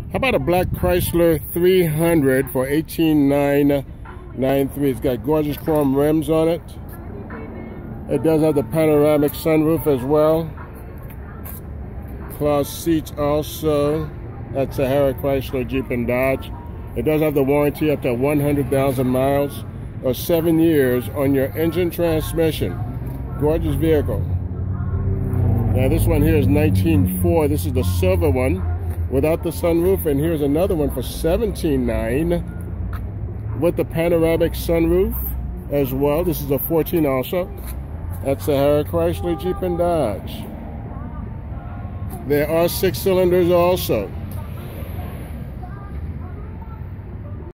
How about a black Chrysler 300 for $18,993? It's got gorgeous chrome rims on it. It does have the panoramic sunroof as well. Cloth seats also. That's Sahara Chrysler, Jeep, and Dodge. It does have the warranty up to 100,000 miles or 7 years on your engine transmission. Gorgeous vehicle. Now this one here is 19.4. This is the silver one without the sunroof, and here's another one for 17.9 with the panoramic sunroof as well. This is a 14 also. That's Sahara Chrysler, Jeep, and Dodge. There are 6 cylinders also.